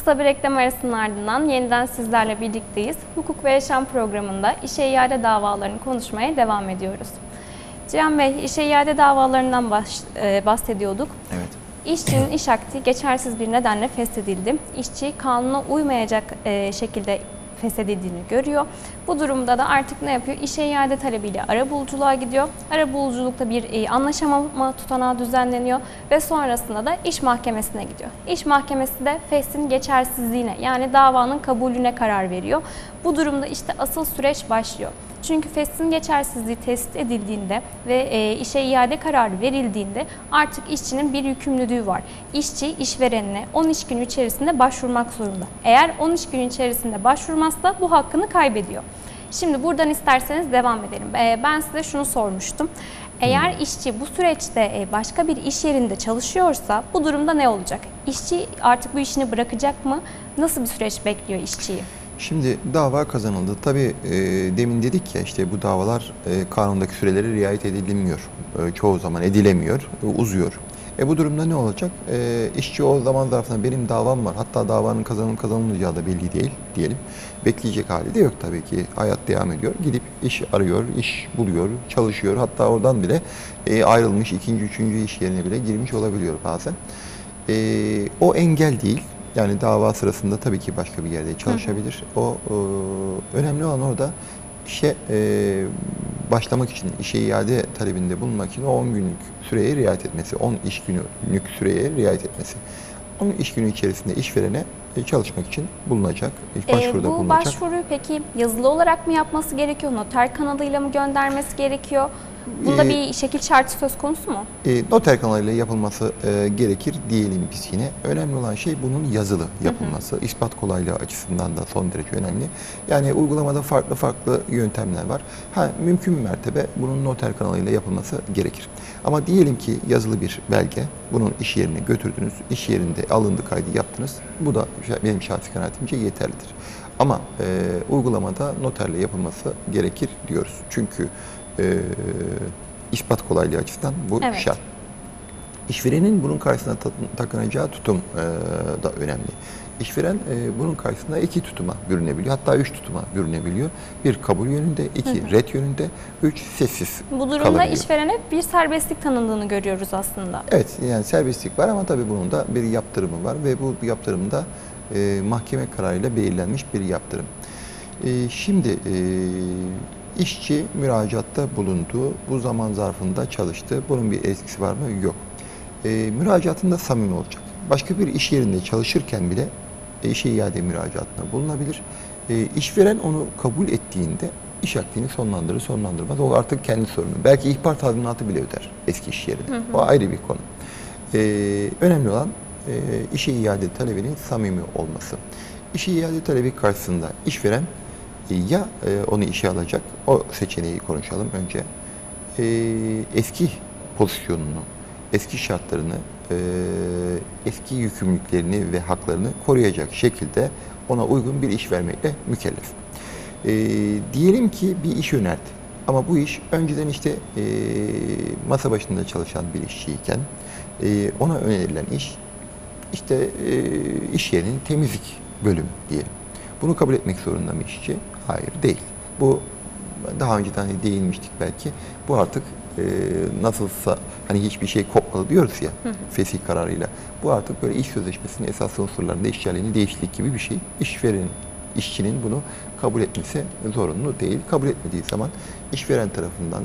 Kısa bir reklam arasının ardından yeniden sizlerle birlikteyiz. Hukuk ve Yaşam programında işe iade davalarını konuşmaya devam ediyoruz. Cihan Bey, işe iade davalarından bahsediyorduk. Evet. İşçinin iş akdi geçersiz bir nedenle feshedildi. İşçi kanuna uymayacak şekilde feshedildiğini görüyor. Bu durumda da artık ne yapıyor? İşe iade talebiyle arabuluculuğa gidiyor. Arabuluculukta bir anlaşamama tutanağı düzenleniyor ve sonrasında da iş mahkemesine gidiyor. İş mahkemesi de feshin geçersizliğine, yani davanın kabulüne karar veriyor. Bu durumda işte asıl süreç başlıyor. Çünkü feshin geçersizliği tespit edildiğinde ve işe iade kararı verildiğinde artık işçinin bir yükümlülüğü var. İşçi işverenine 10 iş günü içerisinde başvurmak zorunda. Eğer 10 iş günü içerisinde başvurmazsa bu hakkını kaybediyor. Şimdi buradan isterseniz devam edelim. Ben size şunu sormuştum. Eğer işçi bu süreçte başka bir iş yerinde çalışıyorsa bu durumda ne olacak? İşçi artık bu işini bırakacak mı? Nasıl bir süreç bekliyor işçiyi? Şimdi dava kazanıldı. Tabii demin dedik ya, işte bu davalar kanundaki sürelere riayet edilmiyor. Çoğu zaman edilemiyor, uzuyor. Bu durumda ne olacak? İşçi o zaman zarfında benim davam var. Hatta davanın kazanılıp kazanılmayacağı da belli değil diyelim. Bekleyecek hali de yok tabii ki. Hayat devam ediyor. Gidip iş arıyor, iş buluyor, çalışıyor. Hatta oradan bile ayrılmış, ikinci, üçüncü iş yerine bile girmiş olabiliyor bazen. O engel değil. Yani dava sırasında tabii ki başka bir yerde çalışabilir. O önemli olan orada işe başlamak için, işe iade talebinde bulunmak için o 10 günlük süreye riayet etmesi, 10 iş günlük süreye riayet etmesi. 10 iş günü içerisinde işverene çalışmak için bulunacak, başvuruda bu bulunacak. Başvuruyu peki yazılı olarak mı yapması gerekiyor, noter kanalıyla mı göndermesi gerekiyor? Bunda bir şekil şartı söz konusu mu? Noter kanalıyla yapılması gerekir diyelim biz yine. Önemli olan şey bunun yazılı yapılması. İspat kolaylığı açısından da son derece önemli. Yani uygulamada farklı yöntemler var. Mümkün mertebe bunun noter kanalıyla yapılması gerekir. Ama diyelim ki yazılı bir belge, bunun iş yerine götürdünüz, iş yerinde alındı kaydı yaptınız. Bu da benim şahsi kanaatimce yeterlidir. Ama uygulamada noterle yapılması gerekir diyoruz. Çünkü ispat kolaylığı açısından bu şart. İşverenin bunun karşısına takınacağı tutum da önemli. İşveren bunun karşısında 2 tutuma bürünebiliyor. Hatta 3 tutuma bürünebiliyor. 1 kabul yönünde, 2 ret yönünde, 3 sessiz Bu durumda işverene bir serbestlik tanındığını görüyoruz aslında. Evet, yani serbestlik var ama tabii bunun da bir yaptırımı var ve bu yaptırımda mahkeme kararıyla belirlenmiş bir yaptırım. Şimdi İşçi müracaatta bulundu, bu zaman zarfında çalıştı. Bunun bir etkisi var mı? Yok. Müracaatında samimi olacak. Başka bir iş yerinde çalışırken bile işe iade müracaatına bulunabilir. İşveren onu kabul ettiğinde iş akdini sonlandırmaz. O artık kendi sorunu. Belki ihbar tazminatı bile öder eski iş yerine. O ayrı bir konu. Önemli olan işe iade talebinin samimi olması. İşe iade talebi karşısında işveren ya onu işe alacak, o seçeneği konuşalım önce. Eski pozisyonunu, eski şartlarını, eski yükümlülüklerini ve haklarını koruyacak şekilde ona uygun bir iş vermekle mükellef. Diyelim ki bir iş önerdi. Ama bu iş önceden işte masa başında çalışan bir işçiyken ona önerilen iş işte iş yerinin temizlik bölümü diyelim. Bunu kabul etmek zorunda mı işçi? Hayır, değil. Bu daha önceden değinmiştik belki. Bu artık nasılsa hani hiçbir şey kopmadı diyoruz ya fesih kararıyla. Bu artık böyle iş sözleşmesinin esas unsurlarında işçiliğinin değişiklik gibi bir şey. İşverenin, işçinin bunu kabul etmesi zorunlu değil. Kabul etmediği zaman işveren tarafından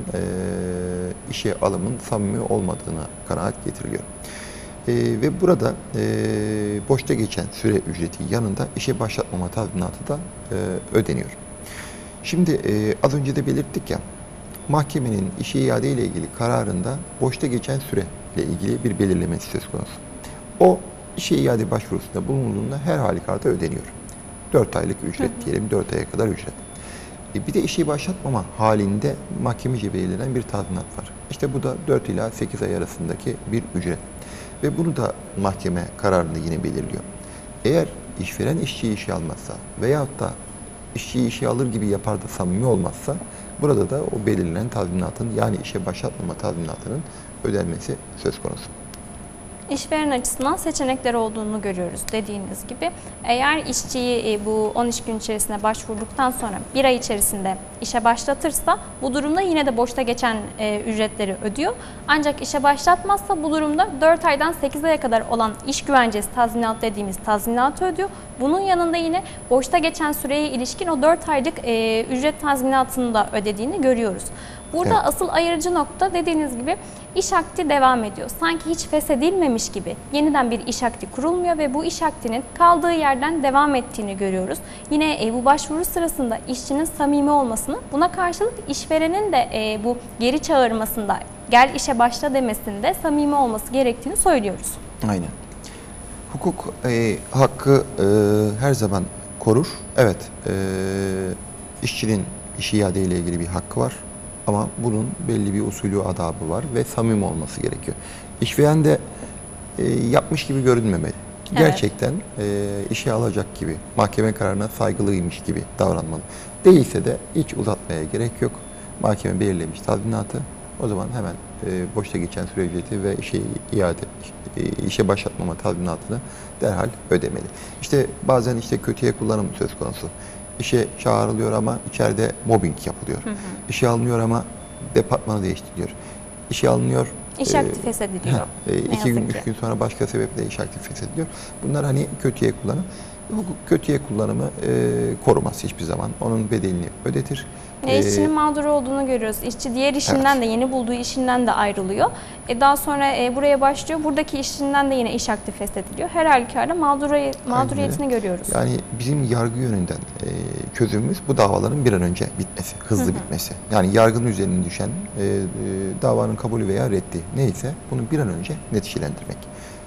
işe alımın samimi olmadığına kanaat getiriliyor. Ve burada boşta geçen süre ücreti yanında işe başlatmama tazminatı da ödeniyor. Şimdi az önce de belirttik ya, mahkemenin işe iade ile ilgili kararında boşta geçen süre ile ilgili bir belirlemesi söz konusu. O işe iade başvurusunda bulunduğunda her halükarda ödeniyor. 4 aylık ücret diyelim, 4 aya kadar ücret. Bir de işe başlatmama halinde mahkemece belirlenen bir tazminat var. İşte bu da 4 ila 8 ay arasındaki bir ücret. Ve bunu da mahkeme kararında yine belirliyor. Eğer işveren işçiyi işe almazsa veyahut da işçiyi işe alır gibi yapar da samimi olmazsa burada da o belirlenen tazminatın, yani işe başlatmama tazminatının ödenmesi söz konusu. İşveren açısından seçenekler olduğunu görüyoruz dediğiniz gibi. Eğer işçiyi bu 10 iş gün içerisinde başvurduktan sonra 1 ay içerisinde işe başlatırsa bu durumda yine de boşta geçen ücretleri ödüyor. Ancak işe başlatmazsa bu durumda 4 aydan 8 aya kadar olan iş güvencesi tazminat dediğimiz tazminatı ödüyor. Bunun yanında yine boşta geçen süreye ilişkin o 4 aylık ücret tazminatını da ödediğini görüyoruz. Burada Evet. asıl ayırıcı nokta dediğiniz gibi iş akdi devam ediyor. Sanki hiç feshedilmemiş gibi yeniden bir iş akdi kurulmuyor ve bu iş akdinin kaldığı yerden devam ettiğini görüyoruz. Yine bu başvuru sırasında işçinin samimi olmasını, buna karşılık işverenin de bu geri çağırmasında, gel işe başla demesinde samimi olması gerektiğini söylüyoruz. Aynen. Hukuk hakkı her zaman korur. Evet, işçinin iş iade ile ilgili bir hakkı var. Ama bunun belli bir usulü, adabı var ve samimi olması gerekiyor. İşveren de yapmış gibi görünmemeli. Evet. Gerçekten işe alacak gibi, mahkeme kararına saygılıymış gibi davranmalı. Değilse de hiç uzatmaya gerek yok. Mahkeme belirlemiş tazminatı. O zaman hemen boşta geçen süre ücreti ve işe başlatmama tazminatını derhal ödemeli. İşte bazen kötüye kullanım söz konusu. İşe çağrılıyor ama içeride mobbing yapılıyor. İşe alınıyor ama departmanı değiştiriliyor. İşe alınıyor. İş akdi feshediliyor. 2 gün, 3 gün sonra başka sebeple iş akdi feshediliyor. Bunlar kötüye kullanım. Hukuk kötüye kullanımı korumaz hiçbir zaman. Onun bedelini ödetir. İşçinin mağdur olduğunu görüyoruz. İşçi diğer işinden de, yeni bulduğu işinden de ayrılıyor. Daha sonra buraya başlıyor. Buradaki işinden de yine iş akdi feshediliyor. Her halükarda mağduriyetini görüyoruz. Yani bizim yargı yönünden çözümümüz bu davaların bir an önce bitmesi, hızlı bitmesi. Yani yargının üzerine düşen davanın kabulü veya reddi neyse bunu bir an önce neticelendirmek.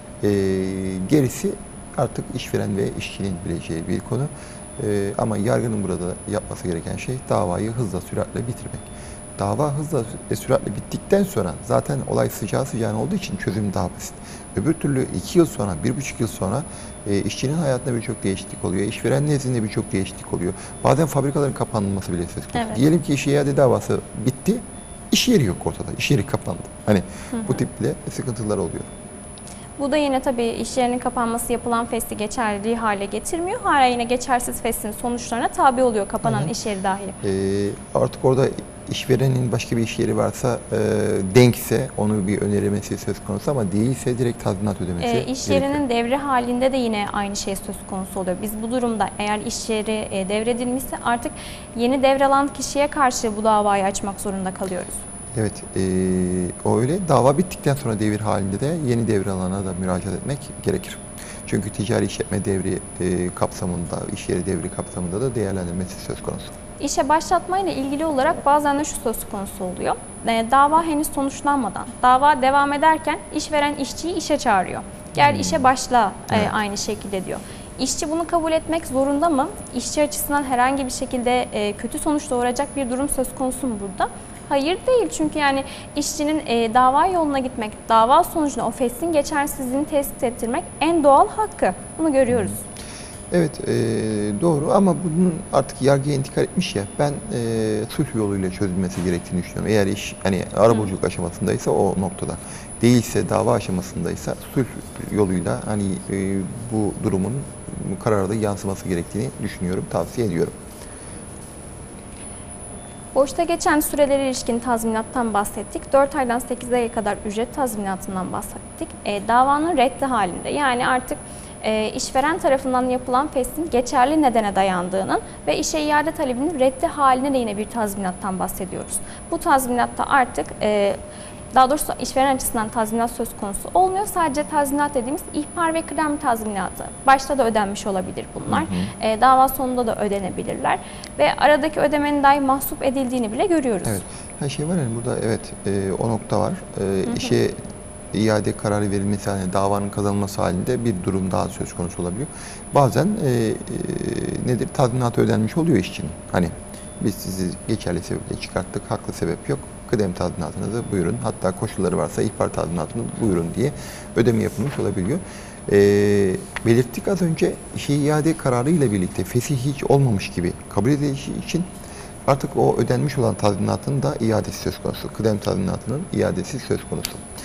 Gerisi artık işveren ve işçinin bileceği bir konu. Ama yargının burada yapması gereken şey davayı hızla, süratle bitirmek. Dava hızla ve süratle bittikten sonra zaten olay sıcağı sıcağına olduğu için çözüm daha basit. Öbür türlü 2 yıl sonra, 1,5 yıl sonra işçinin hayatında birçok değişiklik oluyor. İşveren nezdinde birçok değişiklik oluyor. Bazen fabrikaların kapanması bile söz konusu. Evet. Diyelim ki iş iade davası bitti, iş yeri yok ortada, iş yeri kapandı. Bu tip bile sıkıntılar oluyor. Bu da yine tabii iş yerinin kapanması yapılan fesli geçerli hale getirmiyor. Hala yine geçersiz feslin sonuçlarına tabi oluyor kapanan iş yeri dahi. Artık orada işverenin başka bir iş yeri varsa denkse onu bir önerilmesi söz konusu ama değilse direkt tazminat ödemesi İş yerinin devre halinde de yine aynı şey söz konusu oluyor. Biz bu durumda eğer iş yeri devredilmişse artık yeni devralan kişiye karşı bu davayı açmak zorunda kalıyoruz. Evet, o öyle. Dava bittikten sonra devir halinde de yeni devralana da müracaat etmek gerekir. Çünkü ticari işletme devri kapsamında, iş yeri devri kapsamında da değerlendirmesi söz konusu. İşe başlatmayla ilgili olarak bazen de şu söz konusu oluyor. Dava henüz sonuçlanmadan, dava devam ederken işveren işçiyi işe çağırıyor. Gel işe başla aynı şekilde diyor. İşçi bunu kabul etmek zorunda mı? İşçi açısından herhangi bir şekilde kötü sonuç doğuracak bir durum söz konusu mu burada? Hayır değil, çünkü yani işçinin dava yoluna gitmek, dava sonucunda o feslin geçersizliğini tespit ettirmek en doğal hakkı. Bunu görüyoruz. Evet, doğru ama bunun artık yargıya intikal etmiş ya, ben sulh yoluyla çözülmesi gerektiğini düşünüyorum. Eğer iş arabuluculuk aşamasındaysa o noktada, değilse dava aşamasındaysa sulh yoluyla bu durumun kararda yansıması gerektiğini düşünüyorum, tavsiye ediyorum. Boşta geçen sürelere ilişkin tazminattan bahsettik. 4 aydan 8 aya kadar ücret tazminatından bahsettik. Davanın reddi halinde, yani artık işveren tarafından yapılan feslin geçerli nedene dayandığının ve işe iade talebinin reddi haline de yine bir tazminattan bahsediyoruz. Bu tazminatta artık daha doğrusu işveren açısından tazminat söz konusu olmuyor. Sadece tazminat dediğimiz ihbar ve kıdem tazminatı. Başta da ödenmiş olabilir bunlar. Dava sonunda da ödenebilirler. Ve aradaki ödemenin dahi mahsup edildiğini bile görüyoruz. Evet. Her şey var burada, evet, o nokta var. İşe iade kararı verilmesi halinde, davanın kazanılması halinde bir durum daha söz konusu olabiliyor. Bazen tazminatı ödenmiş oluyor işçinin. Biz sizi geçerli sebeple çıkarttık, haklı sebep yok. Kıdem tazminatınızı buyurun, hatta koşulları varsa ihbar tazminatını buyurun diye ödeme yapılmış olabiliyor. Belirttik az önce, işe iade kararı ile birlikte fesih hiç olmamış gibi kabul edilişi için artık o ödenmiş olan tazminatın da iadesi söz konusu. Kıdem tazminatının iadesi söz konusu.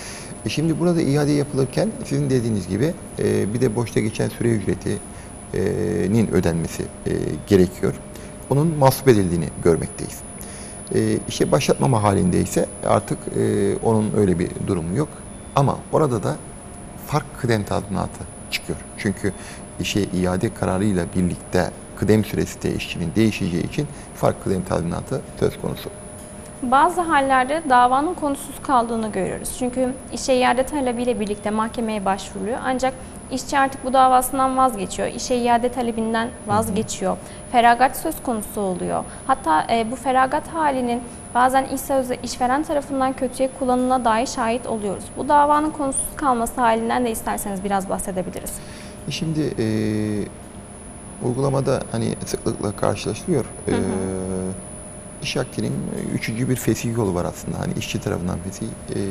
Şimdi burada iade yapılırken sizin dediğiniz gibi bir de boşta geçen süre ücretinin ödenmesi gerekiyor. Onun mahsup edildiğini görmekteyiz. İşe başlatmama halinde ise artık onun öyle bir durumu yok. Ama orada da fark kıdem tazminatı çıkıyor. Çünkü işe iade kararıyla birlikte kıdem süresi de işçinin değişeceği için fark kıdem tazminatı söz konusu. Bazı hallerde davanın konusuz kaldığını görüyoruz. Çünkü işe iade talebiyle birlikte mahkemeye başvuruluyor. Ancak işçi artık bu davasından vazgeçiyor. İşe iade talebinden vazgeçiyor. Feragat söz konusu oluyor. Hatta bu feragat halinin bazen iş sözde işveren tarafından kötüye kullanımına dair şahit oluyoruz. Bu davanın konusuz kalması halinden de isterseniz biraz bahsedebiliriz. Şimdi uygulamada hani sıklıkla karşılaşılıyor. İş akdinin üçüncü bir fesih yolu var aslında. Hani işçi tarafından fesih,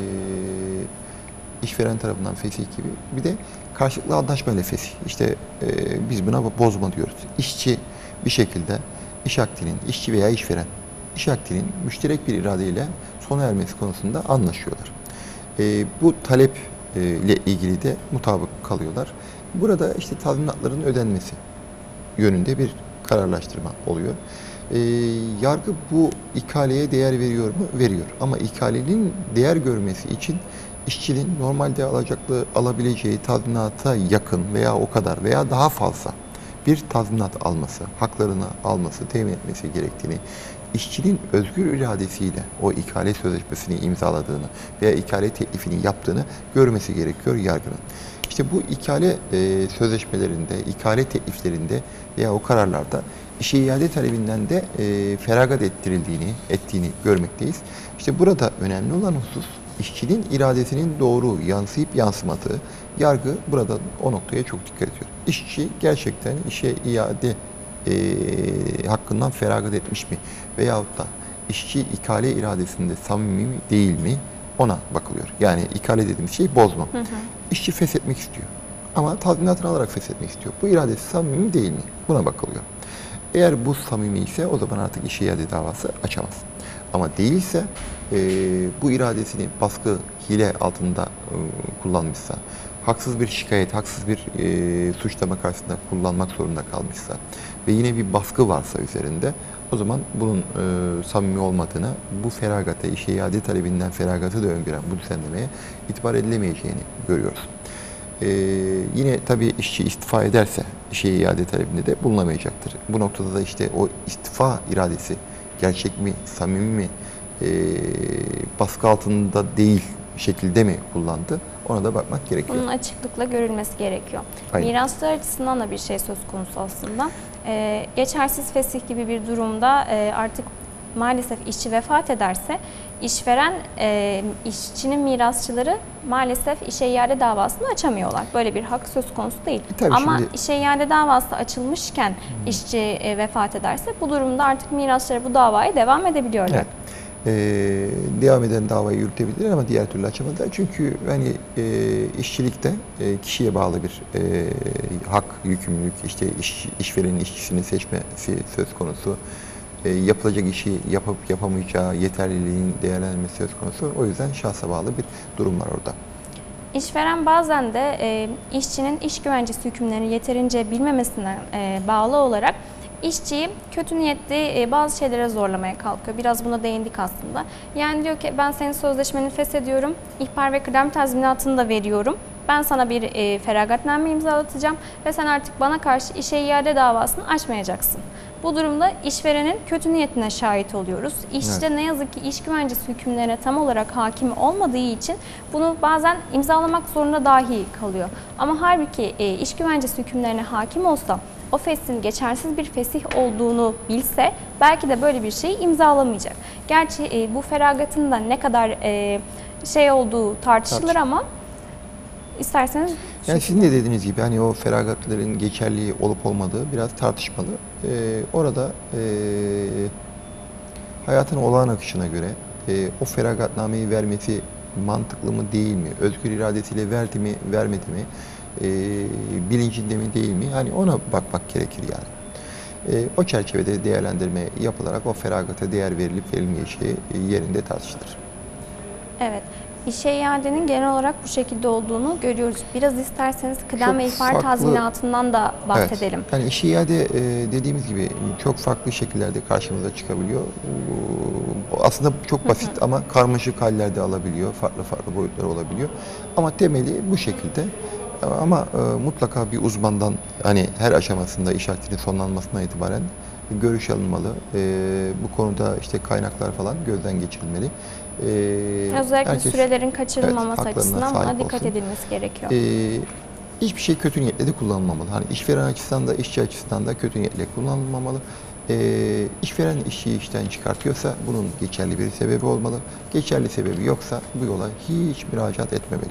işveren tarafından fesih gibi. Bir de karşılıklı anlaşmayla fesih. İşte biz buna bozma diyoruz. İşçi bir şekilde iş akdinin, işçi veya işveren, iş akdinin müşterek bir iradeyle sona ermesi konusunda anlaşıyorlar. Bu talep ile ilgili de mutabık kalıyorlar. Burada işte tazminatların ödenmesi yönünde bir kararlaştırma oluyor. Yargı bu ikaleye değer veriyor mu? Veriyor. Ama ikalenin değer görmesi için işçinin normalde alabileceği tazminata yakın veya o kadar veya daha fazla bir tazminat alması, haklarını alması, temin etmesi gerektiğini, işçinin özgür iradesiyle o ikale sözleşmesini imzaladığını veya ikale teklifini yaptığını görmesi gerekiyor yargının. İşte bu ikale sözleşmelerinde, ikale tekliflerinde veya o kararlarda işe iade talebinden de feragat ettiğini görmekteyiz. İşte burada önemli olan husus işçinin iradesinin doğru yansıyıp yansımadığı. Yargı burada o noktaya çok dikkat ediyor. İşçi gerçekten işe iade hakkından feragat etmiş mi? Veyahut da işçi ikale iradesinde samimi mi değil mi? Ona bakılıyor. Yani ikale dediğimiz şey bozma. İşçi feshetmek istiyor. Ama tazminatını alarak feshetmek istiyor. Bu iradesi samimi mi değil mi? Buna bakılıyor. Eğer bu samimi ise o zaman artık işe iade davası açamaz. Ama değilse bu iradesini baskı, hile altında kullanmışsa, haksız bir şikayet, haksız bir suçlama karşısında kullanmak zorunda kalmışsa ve yine bir baskı varsa üzerinde o zaman bunun samimi olmadığını, bu feragata, işe iade talebinden feragatı da öngören bu düzenlemeye itibar edilemeyeceğini görüyoruz. Yine tabii işçi istifa ederse işe iade talebinde de bulunamayacaktır. Bu noktada da işte o istifa iradesi gerçek mi, samimi mi, baskı altında değil şekilde mi kullandı? Ona da bakmak gerekiyor. Bunun açıklıkla görülmesi gerekiyor. Aynen. Mirasçılar açısından da bir şey söz konusu aslında. Geçersiz fesih gibi bir durumda artık maalesef işçi vefat ederse işveren işçinin mirasçıları maalesef işe iade davasını açamıyorlar. Böyle bir hak söz konusu değil. Ama şimdi işe iade davası açılmışken işçi vefat ederse bu durumda artık mirasçıları bu davaya devam edebiliyorlar. Evet. Devam eden davayı yürütebilir ama diğer türlü açamadılar. Çünkü hani işçilikte kişiye bağlı bir hak, yükümlülük, işte işverenin işçisini seçmesi söz konusu. Yapılacak işi yapıp yapamayacağı yeterliliğin değerlendirmesi söz konusu. O yüzden şahsa bağlı bir durum var orada. İşveren bazen de işçinin iş güvencesi hükümlerini yeterince bilmemesine bağlı olarak işçiyi kötü niyetli bazı şeylere zorlamaya kalkıyor. Biraz buna değindik aslında. Yani diyor ki ben senin sözleşmeni feshediyorum, ihbar ve kıdem tazminatını da veriyorum. Ben sana bir feragatname imzalatacağım ve sen artık bana karşı işe iade davasını açmayacaksın. Bu durumda işverenin kötü niyetine şahit oluyoruz. İşçi de ne yazık ki iş güvencesi hükümlerine tam olarak hakim olmadığı için bunu bazen imzalamak zorunda dahi kalıyor. Ama halbuki iş güvencesi hükümlerine hakim olsa, o feshin geçersiz bir fesih olduğunu bilse belki de böyle bir şeyi imzalamayacak. Gerçi bu feragatın da ne kadar şey olduğu tartışılır ama isterseniz... Yani sizin de dediğiniz gibi hani o feragatlerin geçerliği olup olmadığı biraz tartışmalı. Orada hayatın olağan akışına göre o feragatnameyi vermesi mantıklı mı değil mi? Özgür iradesiyle verdi mi, vermedi mi? Bilincinde mi değil mi? Hani ona bakmak gerekir yani. O çerçevede değerlendirme yapılarak o feragata değer verilip verilmeyeceği yerinde tartışılır. Evet. İşe iadenin genel olarak bu şekilde olduğunu görüyoruz. Biraz isterseniz kıdem Çok ve ihbar farklı- tazminatından da bahsedelim. Evet. Yani işe iade dediğimiz gibi çok farklı şekillerde karşımıza çıkabiliyor. Aslında çok basit ama karmaşık hallerde alabiliyor. Farklı farklı boyutları olabiliyor. Ama temeli bu şekilde. Ama mutlaka bir uzmandan hani her aşamasında iş akdinin sonlanmasına itibaren görüş alınmalı. Bu konuda işte kaynaklar falan gözden geçirilmeli. Özellikle Herkes, sürelerin kaçırılmaması evet, haklarına açısından buna sahip dikkat olsun. edilmesi gerekiyor. Hiçbir şey kötü niyetle de kullanılmamalı. Hani işveren açısından da işçi açısından da kötü niyetle kullanılmamalı. İşveren işçiyi işten çıkartıyorsa bunun geçerli bir sebebi olmalı. Geçerli sebebi yoksa bu yola hiç müracaat etmemeli.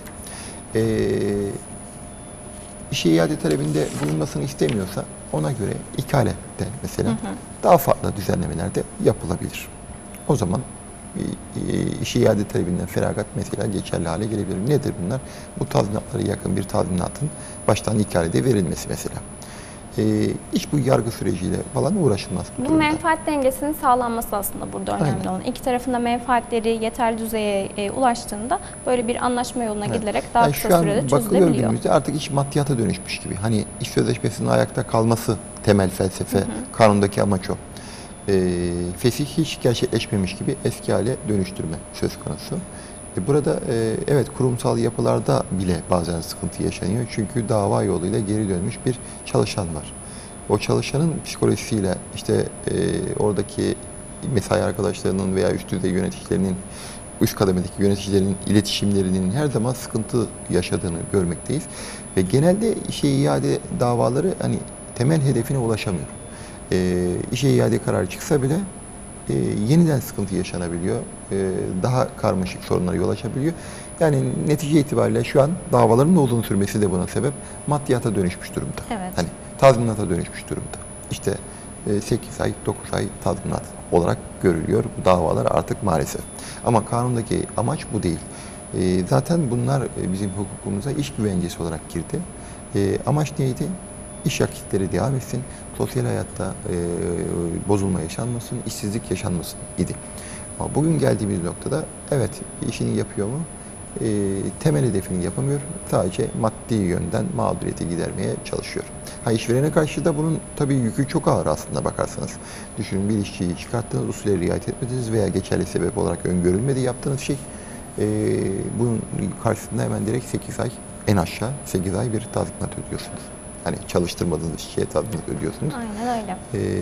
İşe iade talebinde bulunmasını istemiyorsa ona göre ikale de mesela daha farklı düzenlemeler de yapılabilir. O zaman işe iade talebinden feragat mesela geçerli hale gelebilir. Nedir bunlar? Bu tazminatlara yakın bir tazminatın baştan ikalede verilmesi mesela. Hiç bu yargı süreciyle falan uğraşılmaz. Bu durumda. menfaat dengesinin sağlanması aslında burada önemli Aynen. olan. İki tarafın da menfaatleri yeterli düzeye ulaştığında böyle bir anlaşma yoluna Evet. gidilerek daha Yani kısa şu an sürede bakılıyor çözülebiliyor. günümüzde artık iş maddiyata dönüşmüş gibi. Hani iş sözleşmesinin ayakta kalması temel felsefe, kanundaki amaç o. Fesih hiç gerçekleşmemiş gibi eski hale dönüştürme söz konusu. Burada evet kurumsal yapılarda bile bazen sıkıntı yaşanıyor. Çünkü dava yoluyla geri dönmüş bir çalışan var. O çalışanın psikolojisiyle işte oradaki mesai arkadaşlarının veya üst düzey yöneticilerinin, üst kademedeki yöneticilerin iletişimlerinin her zaman sıkıntı yaşadığını görmekteyiz. Ve genelde işe iade davaları hani temel hedefine ulaşamıyor. İşe iade kararı çıksa bile yeniden sıkıntı yaşanabiliyor. Daha karmaşık sorunlara yol açabiliyor. Yani netice itibariyle şu an davaların da uzun sürmesi de buna sebep. Maddiyata dönüşmüş durumda. Evet. Hani tazminata dönüşmüş durumda. İşte 8 ay, 9 ay tazminat olarak görülüyor bu davalar artık maalesef. Ama kanundaki amaç bu değil. Zaten bunlar bizim hukukumuza iş güvencesi olarak girdi. Amaç neydi? İş akitleri devam etsin, sosyal hayatta bozulma yaşanmasın, işsizlik yaşanmasın idi. Ama bugün geldiğimiz noktada evet işini yapıyor mu? Temel hedefini yapamıyor. Sadece maddi yönden mağduriyeti gidermeye çalışıyor. Ha, işverene karşı da bunun tabii yükü çok ağır aslında bakarsanız. Düşünün bir işçiyi çıkarttınız, usule riayet etmediniz veya geçerli sebep olarak öngörülmedi yaptığınız şey. Bunun karşısında hemen direkt 8 ay, en aşağı 8 ay bir tazminat ödüyorsunuz. Hani çalıştırmadığınız işçiye tazminat ödüyorsunuz. Aynen öyle.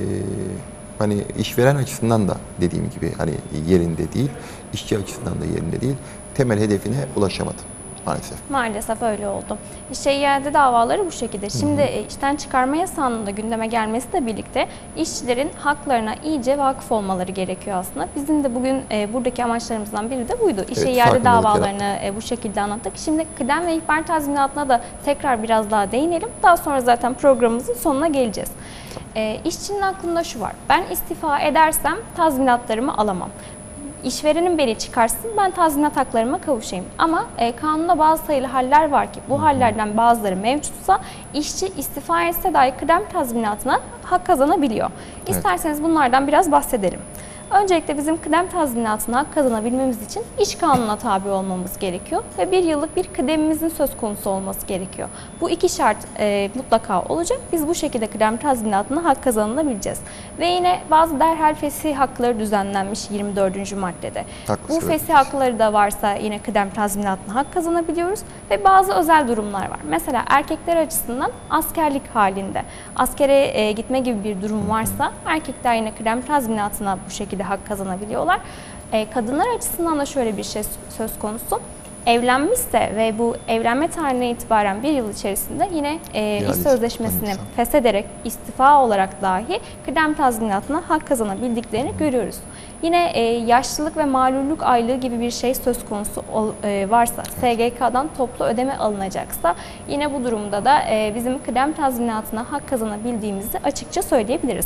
Hani işveren açısından da dediğim gibi hani yerinde değil, işçi açısından da yerinde değil. Temel hedefine ulaşamadı maalesef. Maalesef öyle oldu. İşe iade davaları bu şekilde. Şimdi işten çıkarma yasağının da gündeme gelmesiyle birlikte işçilerin haklarına iyice vakıf olmaları gerekiyor aslında. Bizim de bugün buradaki amaçlarımızdan biri de buydu. İşe Evet, iade farkındalık davalarını bu şekilde anlattık. Şimdi kıdem ve ihbar tazminatına da tekrar biraz daha değinelim. Daha sonra zaten programımızın sonuna geleceğiz. İşçinin aklında şu var. Ben istifa edersem tazminatlarımı alamam. İşverenim beni çıkarsın, ben tazminat haklarıma kavuşayım. Ama kanunda bazı sayılı haller var ki bu hallerden bazıları mevcutsa işçi istifa etse dahi kıdem tazminatına hak kazanabiliyor. Evet. İsterseniz bunlardan biraz bahsedelim. Öncelikle bizim kıdem tazminatına hak kazanabilmemiz için iş kanununa tabi olmamız gerekiyor ve bir yıllık bir kıdemimizin söz konusu olması gerekiyor. Bu iki şart mutlaka olacak. Biz bu şekilde kıdem tazminatına hak kazanabileceğiz. Ve yine bazı derhal fesih hakları düzenlenmiş 24. maddede. Haklısınız. Bu fesih hakları da varsa yine kıdem tazminatına hak kazanabiliyoruz ve bazı özel durumlar var. Mesela erkekler açısından askerlik halinde askere gitme gibi bir durum varsa erkekler yine kıdem tazminatına bu şekilde hak kazanabiliyorlar. Kadınlar açısından da şöyle bir şey söz konusu. Evlenmişse ve bu evlenme tarihine itibaren bir yıl içerisinde yine iş sözleşmesini feshederek istifa olarak dahi kıdem tazminatına hak kazanabildiklerini görüyoruz. Yine yaşlılık ve malulluk aylığı gibi bir şey söz konusu varsa, SGK'dan toplu ödeme alınacaksa yine bu durumda da bizim kıdem tazminatına hak kazanabildiğimizi açıkça söyleyebiliriz.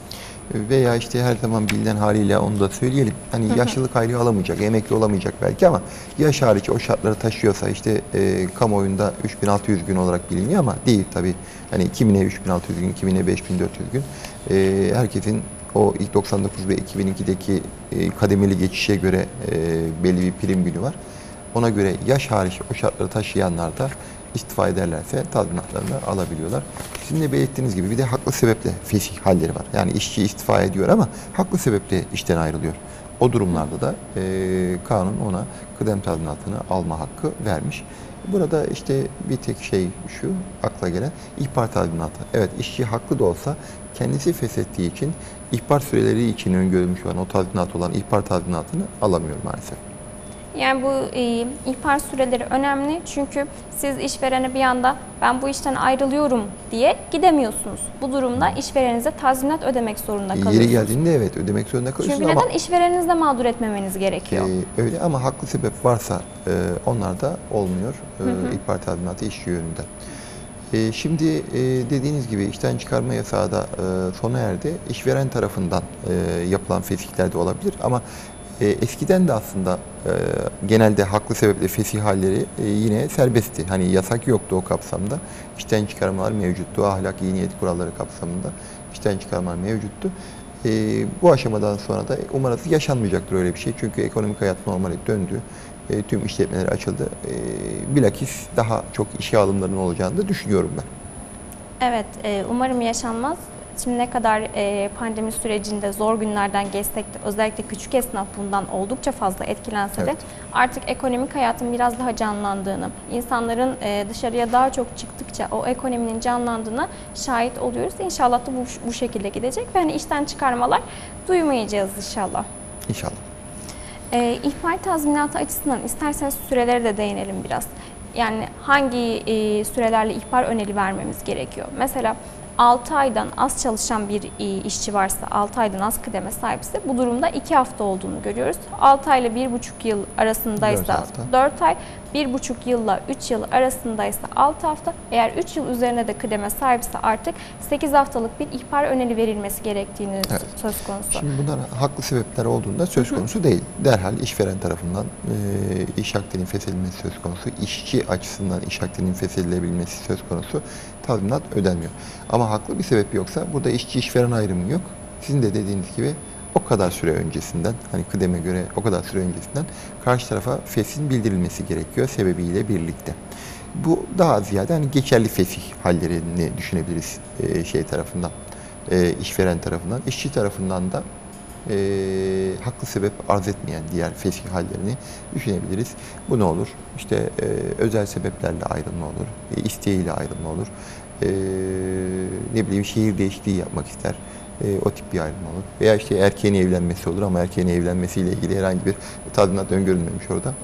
Veya işte her zaman bilinen haliyle onu da söyleyelim. Hani yaşlılık aylığı alamayacak, emekli olamayacak belki ama yaş hariç o şartları taşıyorsa işte kamuoyunda 3600 gün olarak biliniyor ama değil tabii. Hani kimine 3600 gün, kimine 5400 gün. Herkesin O ilk 99 ve 2002'deki kademeli geçişe göre belli bir prim günü var. Ona göre yaş hariç o şartları taşıyanlar da istifa ederlerse tazminatlarını alabiliyorlar. Sizin de belirttiğiniz gibi bir de haklı sebeple fesih halleri var. Yani işçi istifa ediyor ama haklı sebeple işten ayrılıyor. O durumlarda da kanun ona kıdem tazminatını alma hakkı vermiş. Burada işte bir tek şey şu akla gelen ihbar tazminatı. Evet, işçi haklı da olsa kendisi feshettiği için ihbar süreleri için öngörülmüş olan o tazminat olan ihbar tazminatını alamıyor maalesef. Yani bu ihbar süreleri önemli çünkü siz işverene bir anda ben bu işten ayrılıyorum diye gidemiyorsunuz. Bu durumda işvereninize tazminat ödemek zorunda kalıyorsunuz. Yeri geldiğinde evet ödemek zorunda kalıyorsunuz Çünkü ama neden? İşvereninizi de mağdur etmemeniz gerekiyor. öyle ama haklı sebep varsa onlar da olmuyor ihbar tazminatı işçi yönünden. Şimdi dediğiniz gibi işten çıkarma yasağı da sona erdi. İşveren tarafından yapılan fesihler de olabilir ama eskiden de aslında genelde haklı sebeple fesih halleri yine serbestti. Hani yasak yoktu o kapsamda. İşten çıkarmalar mevcuttu. Ahlak, iyi niyet kuralları kapsamında işten çıkarmalar mevcuttu. Bu aşamadan sonra da umarız yaşanmayacaktır öyle bir şey. Çünkü ekonomik hayat normale döndü. Tüm işletmeler açıldı. Bilakis daha çok işe alımlarının olacağını da düşünüyorum ben. Evet, umarım yaşanmaz. Şimdi ne kadar pandemi sürecinde zor günlerden geçsek de özellikle küçük esnaf bundan oldukça fazla etkilense de Evet. artık ekonomik hayatın biraz daha canlandığını, insanların dışarıya daha çok çıktıkça o ekonominin canlandığına şahit oluyoruz. İnşallah da bu şekilde gidecek ve hani işten çıkarmalar duymayacağız inşallah. İnşallah. İhbar tazminatı açısından isterseniz sürelere de değinelim biraz. Yani hangi sürelerle ihbar öneri vermemiz gerekiyor? Mesela 6 aydan az çalışan bir işçi varsa, 6 aydan az kıdeme sahipse bu durumda 2 hafta olduğunu görüyoruz. 6 ay ile 1,5 yıl arasındaysa 4 hafta. 4 ay, 1,5 yılla 3 yıl arasındaysa 6 hafta, eğer 3 yıl üzerine de kıdeme sahipse artık 8 haftalık bir ihbar öneri verilmesi gerektiğini Evet. söz konusu. Şimdi bunlar haklı sebepler olduğunda söz konusu değil. Derhal işveren tarafından iş akdinin feshedilmesi söz konusu. İşçi açısından iş akdinin feshedilebilmesi söz konusu. Tazminat ödenmiyor. Ama haklı bir sebep yoksa burada işçi işveren ayrımı yok. Sizin de dediğiniz gibi o kadar süre öncesinden, hani kıdeme göre o kadar süre öncesinden karşı tarafa feshin bildirilmesi gerekiyor sebebiyle birlikte. Bu daha ziyade hani geçerli fesih hallerini düşünebiliriz şey tarafından, işveren tarafından. İşçi tarafından da haklı sebep arz etmeyen diğer fesih hallerini düşünebiliriz. Bu ne olur? İşte özel sebeplerle ayrılma olur, isteğiyle ayrılma olur. Ne bileyim şehir değişikliği yapmak ister. O tip bir ayrılma olur. Veya işte erkeğin evlenmesi olur ama erkeğin evlenmesiyle ilgili herhangi bir tazminat öngörülmemiş orada.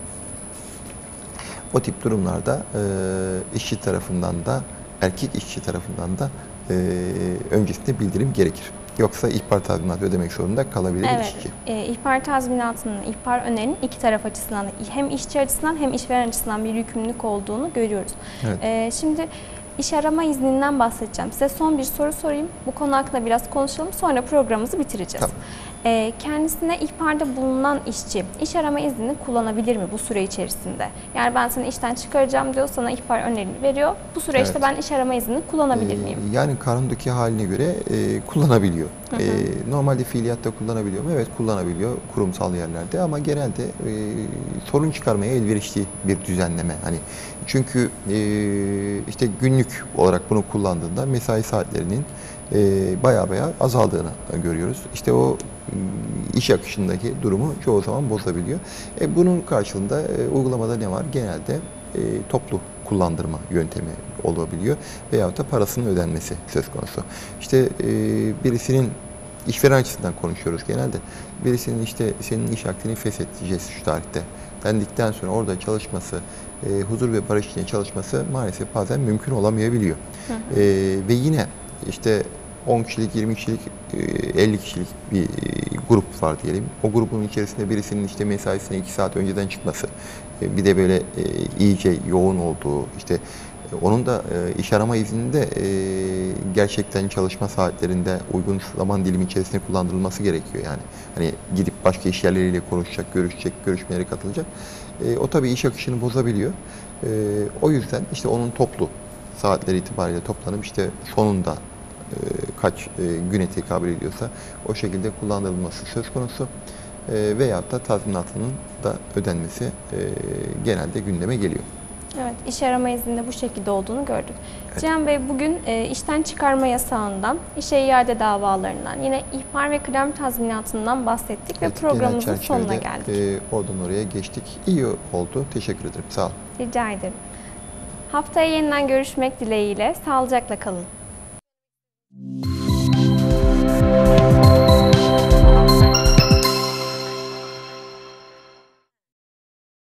O tip durumlarda işçi tarafından da erkek işçi tarafından da öncesinde bildirim gerekir. Yoksa ihbar tazminatı ödemek zorunda kalabilir Evet, işçi. ihbar tazminatının, ihbar önerinin iki taraf açısından da hem işçi açısından hem işveren açısından bir yükümlülük olduğunu görüyoruz. Evet. Şimdi iş arama izninden bahsedeceğim. Size son bir soru sorayım. Bu konu hakkında biraz konuşalım. Sonra programımızı bitireceğiz. Tamam. Kendisine ihbarda bulunan işçi iş arama iznini kullanabilir mi bu süre içerisinde? Yani ben seni işten çıkaracağım diyor, sana ihbar önerini veriyor. Bu süreçte Evet. ben iş arama iznini kullanabilir miyim? Yani kanundaki haline göre kullanabiliyor. Normalde fiiliyatta kullanabiliyor mu? Evet, kullanabiliyor kurumsal yerlerde ama genelde sorun çıkarmaya elverişli bir düzenleme. Hani çünkü işte günlük olarak bunu kullandığında mesai saatlerinin baya azaldığını görüyoruz. İşte o iş akışındaki durumu çoğu zaman bozabiliyor. Bunun karşılığında uygulamada ne var? Genelde toplu kullandırma yöntemi olabiliyor veyahut da parasının ödenmesi söz konusu. İşte birisinin işveren açısından konuşuyoruz genelde. Birisinin işte senin iş akdini feshedeceğiz şu tarihte dendikten sonra orada çalışması, huzur ve barış içinde çalışması maalesef bazen mümkün olamayabiliyor. Ve yine işte 10 kişilik, 20 kişilik, 50 kişilik bir grup var diyelim. O grubun içerisinde birisinin işte mesaisine 2 saat önceden çıkması, bir de böyle iyice yoğun olduğu, işte onun da iş arama izninde gerçekten çalışma saatlerinde uygun zaman dilimi içerisinde kullandırılması gerekiyor yani. Hani gidip başka iş yerleriyle konuşacak, görüşecek, görüşmelere katılacak. O tabii iş akışını bozabiliyor. O yüzden işte onun toplu saatleri itibariyle toplanıp işte sonunda kaç güne tekabül ediyorsa o şekilde kullandırılması söz konusu. Veyahut da tazminatının da ödenmesi genelde gündeme geliyor. Evet, iş arama izninde bu şekilde olduğunu gördük. Evet. Cihan Bey, bugün işten çıkarma yasağından, işe iade davalarından, yine ihbar ve kıdem tazminatından bahsettik ve Evet, programımızın genel sonuna çerçevede, geldik. oradan oraya geçtik. İyi oldu. Teşekkür ederim. Sağ olun. Rica ederim. Haftaya yeniden görüşmek dileğiyle, sağlıcakla kalın.